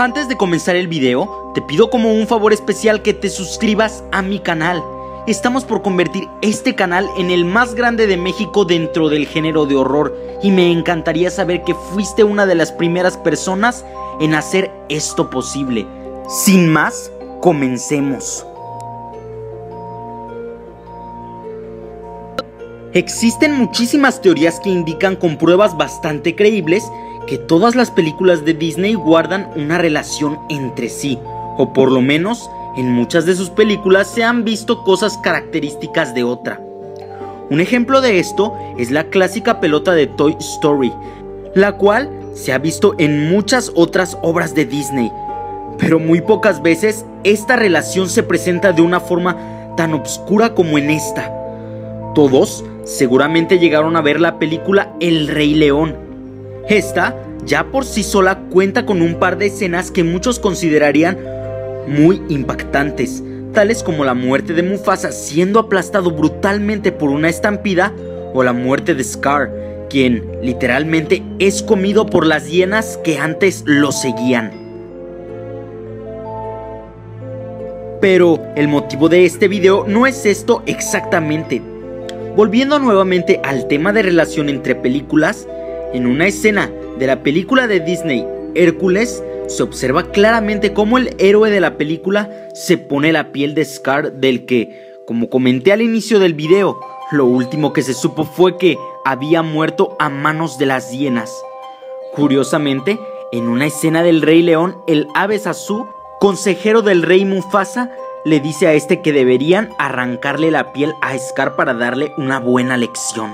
Antes de comenzar el video, te pido como un favor especial que te suscribas a mi canal. Estamos por convertir este canal en el más grande de México dentro del género de horror y me encantaría saber que fuiste una de las primeras personas en hacer esto posible. Sin más, comencemos. Existen muchísimas teorías que indican con pruebas bastante creíbles que todas las películas de Disney guardan una relación entre sí, o por lo menos en muchas de sus películas se han visto cosas características de otra. Un ejemplo de esto es la clásica pelota de Toy Story, la cual se ha visto en muchas otras obras de Disney, pero muy pocas veces esta relación se presenta de una forma tan oscura como en esta. Todos seguramente llegaron a ver la película El Rey León. Esta ya por sí sola cuenta con un par de escenas que muchos considerarían muy impactantes, tales como la muerte de Mufasa siendo aplastado brutalmente por una estampida, o la muerte de Scar, quien literalmente es comido por las hienas que antes lo seguían. Pero el motivo de este video no es esto exactamente. Volviendo nuevamente al tema de relación entre películas, en una escena de la película de Disney, Hércules, se observa claramente cómo el héroe de la película se pone la piel de Scar, del que, como comenté al inicio del video, lo último que se supo fue que había muerto a manos de las hienas. Curiosamente, en una escena del Rey León, el ave Zazu, consejero del rey Mufasa, le dice a este que deberían arrancarle la piel a Scar para darle una buena lección.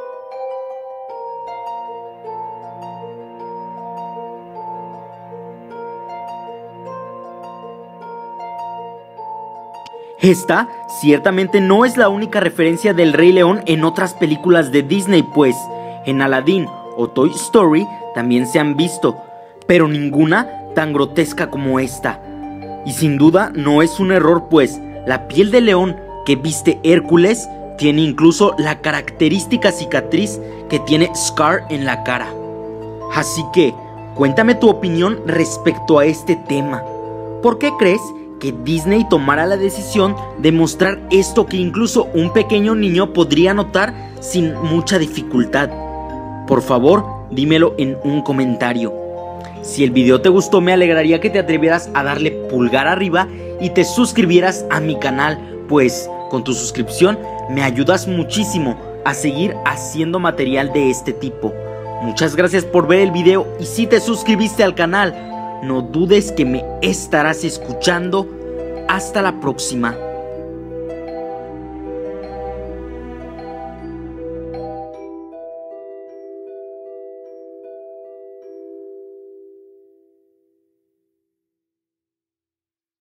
Esta ciertamente no es la única referencia del Rey León en otras películas de Disney, pues en Aladdin o Toy Story también se han visto, pero ninguna tan grotesca como esta. Y sin duda no es un error, pues la piel de león que viste Hércules tiene incluso la característica cicatriz que tiene Scar en la cara. Así que cuéntame tu opinión respecto a este tema. ¿Por qué crees que Disney tomara la decisión de mostrar esto que incluso un pequeño niño podría notar sin mucha dificultad? Por favor, dímelo en un comentario. Si el video te gustó, me alegraría que te atrevieras a darle pulgar arriba y te suscribieras a mi canal, pues con tu suscripción me ayudas muchísimo a seguir haciendo material de este tipo. Muchas gracias por ver el video y si te suscribiste al canal, no dudes que me estarás escuchando. Hasta la próxima.